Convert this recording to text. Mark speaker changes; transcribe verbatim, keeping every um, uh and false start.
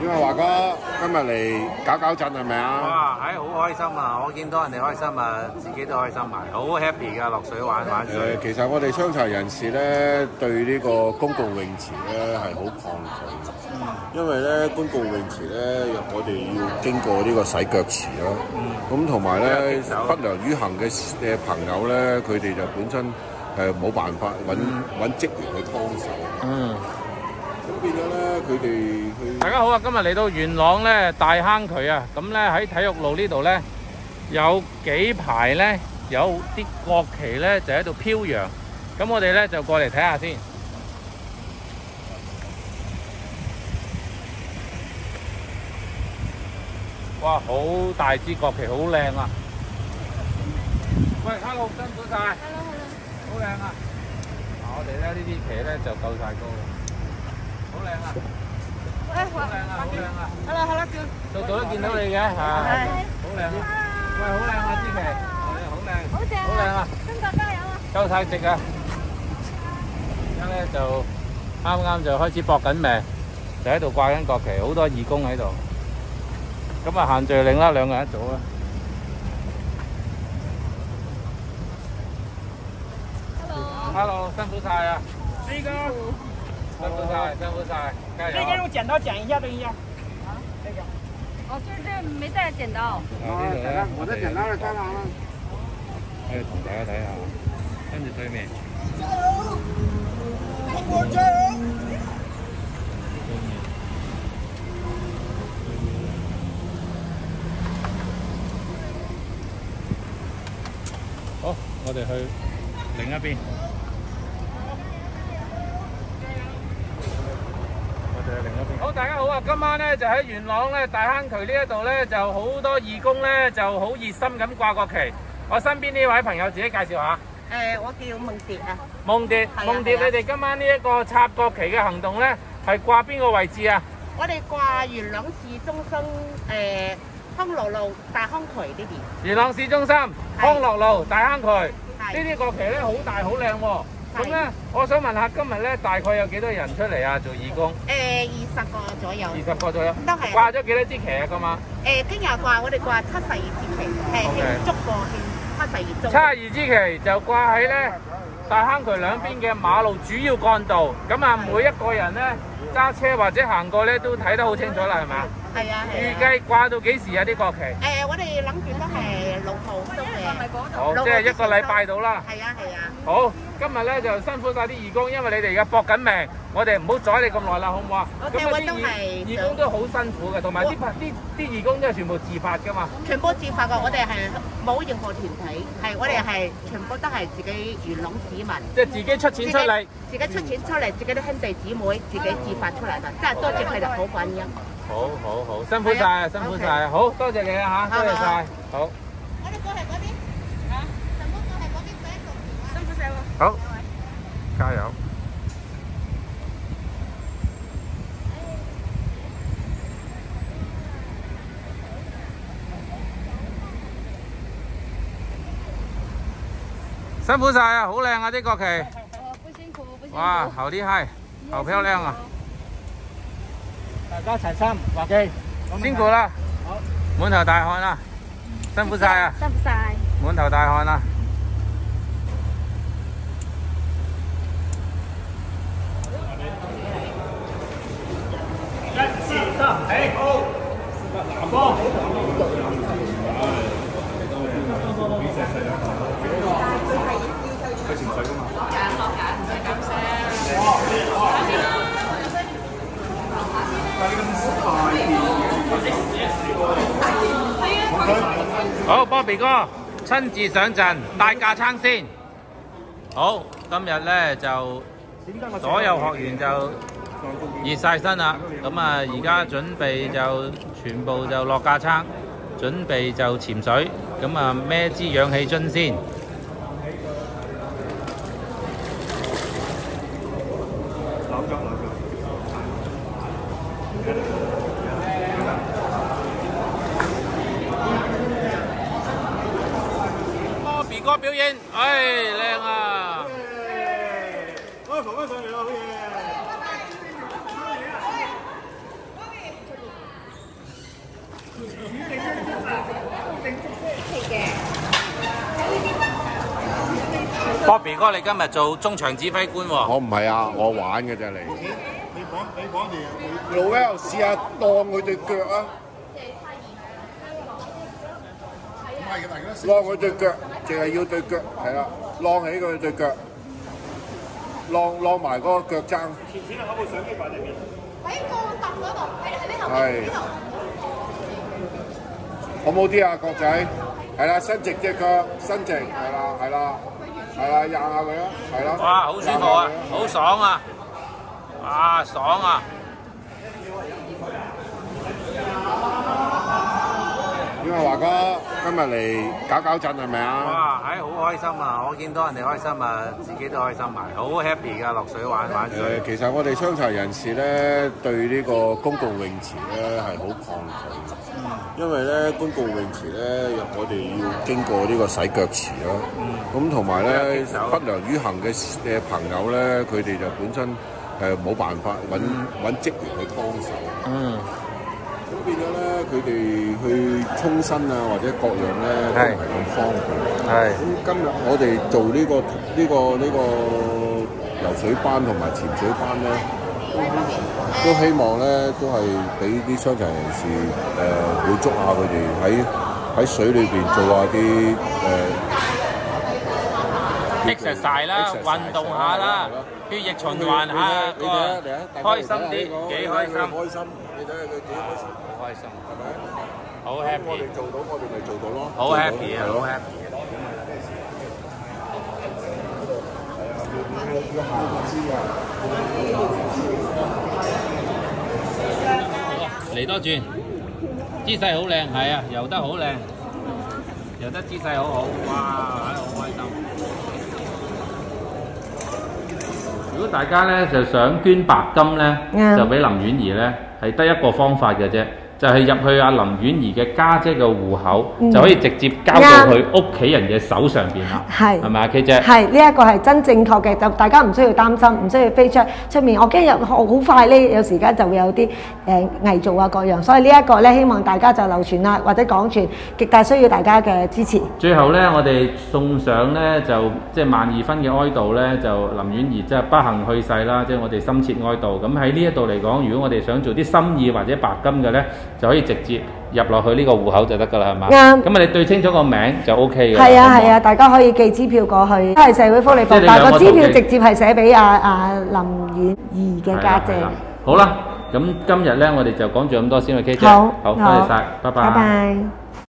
Speaker 1: 因為華哥今日嚟搞搞震係咪啊？
Speaker 2: 哇！唉，好開心啊！我見到人哋開心啊，自己都開心埋，好 happy 㗎！落水玩玩水。
Speaker 1: 誒，其實我哋傷殘人士咧對呢個公共泳池咧係好抗拒，嗯、因為咧公共泳池咧我哋要經過呢個洗腳池咯。咁同埋咧不良於行嘅嘅朋友咧，佢哋就本身誒冇辦法揾揾職員去幫手。嗯。咁變咗咧，佢哋去。
Speaker 3: 大家好啊！今日嚟到元朗咧大坑渠啊，咁咧喺體育路呢度咧有幾排咧有啲國旗咧就喺度飄揚，咁我哋咧就過嚟睇下先。哇！好大支國旗，好靚啊！喂 ，hello， 辛苦晒
Speaker 4: ，hello hello，
Speaker 3: 好靚啊！嗱，我哋咧呢啲旗咧就夠晒高。好靚啊！誒，好靚啊，好靚啊！
Speaker 4: 好啦好啦，
Speaker 3: 度度都見到你嘅嚇，好靚啊！喂，好靚啊支旗，好靚，
Speaker 4: 好正，
Speaker 3: 好靚啊！
Speaker 4: 中國加油啊！
Speaker 3: 夠晒直啊！而家咧就啱啱就開始搏緊命，就喺度掛緊國旗，好多義工喺度。咁啊限聚令啦，兩個人一組啦。Hello， 辛苦晒啊！
Speaker 5: 这个。
Speaker 3: 辛苦晒，辛苦晒，加油！
Speaker 5: 这个用剪刀剪一下，等一下。啊，这个。
Speaker 4: 哦，就是这没带剪刀。
Speaker 3: 啊，呢度咧，
Speaker 5: 我的剪刀是干啥呢？
Speaker 3: 可以同大家睇下，跟住對面。
Speaker 5: 中國加油！
Speaker 3: 好，我哋去另一邊。好，大家好啊！今晚咧就喺元朗咧大坑渠呢一度咧就好多義工咧就好熱心咁掛國旗。我身邊呢位朋友自己介紹下。
Speaker 6: 誒，我叫夢蝶啊。
Speaker 3: 夢蝶，夢蝶，你哋今晚呢一個插國旗嘅行動咧係掛邊個位置啊？
Speaker 6: 我哋掛元朗市中心誒康樂路大坑渠呢邊。
Speaker 3: 元朗市中心康樂路大坑渠呢啲國旗咧好大好靚喎。咁咧，我想問下今日咧大概有幾多人出嚟啊？做義工？
Speaker 6: 誒，二十個左右。二
Speaker 3: 十個左右。
Speaker 6: 都係。
Speaker 3: 掛咗幾多支旗啊？今晚？
Speaker 6: 誒，聽日掛我哋掛七十二支旗，係慶祝過慶七十二週。
Speaker 3: 七十二支旗就掛喺咧大坑渠兩邊嘅馬路主要幹道，咁啊每一個人咧揸車或者行過咧都睇得好清楚啦，係咪啊？
Speaker 6: 係啊係。
Speaker 3: 預計掛到幾時啊？啲國旗？
Speaker 6: 誒，我哋諗住都係六號到嘅。
Speaker 3: 好，即係一個禮拜到啦。
Speaker 6: 係啊係啊。
Speaker 3: 好。今日咧就辛苦晒啲義工，因為你哋而家搏緊命，我哋唔好阻你咁耐啦，好唔好啊？
Speaker 6: 咁啊啲義義
Speaker 3: 工都好辛苦嘅，同埋啲啲啲義工都係全部自發㗎嘛。
Speaker 6: 全部自發㗎，我哋係冇任何團體，係我哋係全部都係自己元朗市民。
Speaker 3: 即係自己出錢出力。
Speaker 6: 自己出錢出嚟，自己啲兄弟姊妹自己自發出嚟㗎，真係多謝佢哋好感恩。
Speaker 3: 好好好，辛苦晒，辛苦晒，好多謝你啊嚇，多謝晒，好。
Speaker 6: 我哋過嚟嗰邊，啊，全部過嚟嗰邊俾一個，辛苦晒喎。
Speaker 3: 好，加油！辛苦晒啊，好靚啊啲國旗。
Speaker 4: 不辛苦，不辛苦。
Speaker 3: 哇，好厲害，好漂亮啊！
Speaker 5: 大家齊心畫記，
Speaker 3: 辛苦啦，滿頭大汗啊，辛苦晒啊，
Speaker 4: 辛苦晒，
Speaker 3: 滿頭大汗啊！
Speaker 5: 一、二、三，起好，南方。去潛水㗎嘛？落緊落緊，唔使咁聲。
Speaker 3: 好，Bobby 哥親自上陣帶架撐先。好，今日咧就所有學員就熱晒身啦，咁啊而家準備就全部就落架撐，準備就潛水，咁啊孭支氧氣樽先。Bobby 哥表演，唉靚啊！
Speaker 5: 我浮翻上嚟啦，好嘢！
Speaker 3: Bobby 哥，你今日做中場指揮官喎？
Speaker 1: 我唔係啊，我玩嘅啫你。
Speaker 7: 你講你講你
Speaker 1: 老 L 試下當佢對腳啊！
Speaker 7: 唔係嘅，大家
Speaker 1: 晾佢對腳，淨係要對腳，係啦，晾起佢對腳，晾晾埋嗰個腳踭。
Speaker 6: 喺個凳嗰度，喺喺呢度。
Speaker 1: 係。好冇啲啊，國仔？係啦，伸直隻腳，伸直，係啦，係啦，係啦，壓下佢啦，係啦。
Speaker 3: 哇，好舒服啊，好爽啊！哇，爽啊！
Speaker 1: 點啊，華哥，今日嚟搞搞震係咪啊？
Speaker 2: 哇，係好開心啊！我見到人哋開心啊，自己都開心埋，好 happy 㗎，落水玩玩水。
Speaker 1: 誒，其實我哋傷殘人士咧對呢個公共泳池咧係好抗拒，因為咧公共泳池咧我哋要經過呢個洗腳池啦，咁同埋咧不良於行嘅嘅朋友咧，佢哋就本身誒冇辦法揾揾職員去幫手。
Speaker 3: 嗯。
Speaker 1: 咁變咗咧，佢哋去沖身啊，或者各樣咧都唔係咁方便。
Speaker 3: 係。
Speaker 1: 咁今日我哋做呢、呢個呢、呢個呢、呢個游水班同埋潛水班咧，都希望咧都係俾啲傷殘人士誒、呃、會捉下佢哋喺喺水裏邊做下啲誒
Speaker 3: exercise 啦，運動下啦，血液循環下，個開心啲，幾開心。
Speaker 1: 開心，你睇下佢幾開心。
Speaker 3: 好開心，
Speaker 1: 係咪？
Speaker 3: 好
Speaker 1: 我
Speaker 3: happy，
Speaker 1: 哋做到，我哋咪做到咯。
Speaker 3: 好 happy 啊，好 happy 啊！嚟多轉，姿勢好靚，係啊，游得好靚，游得姿勢好好，哇，好開心！如果大家咧就想捐白金咧，
Speaker 8: 嗯
Speaker 3: 就俾林婉儀咧，係得一個方法嘅啫。就係入去阿林婉儀嘅家姐嘅戶口，
Speaker 8: 嗯、
Speaker 3: 就可以直接交到佢屋企人嘅手上邊啦。係，係咪啊 K 姐？
Speaker 8: 係，呢一個係真正確嘅，就大家唔需要擔心，唔需要飛出出面。我驚入好快呢，有時間就會有啲誒偽造啊各樣，所以呢一個呢，希望大家就流傳啦，或者廣傳，極大需要大家嘅支持。
Speaker 3: 最後呢，我哋送上呢，就即係萬二分嘅哀悼呢，就林婉儀即係不幸去世啦，即係我哋深切哀悼。咁喺呢一度嚟講，如果我哋想做啲心意或者白金嘅呢，就可以直接入落去呢個戶口就得㗎啦，係嘛？啱。咁我哋對清楚個名就 O K 嘅。
Speaker 8: 係啊係啊，大家可以寄支票過去，都係社會福利部，但係個支票直接係寫俾阿阿林婉儀嘅家姐。
Speaker 3: 好啦，咁今日咧我哋就講住咁多先啦，K 姐。
Speaker 8: 好，
Speaker 3: 好，多謝晒，拜拜。
Speaker 8: 拜拜。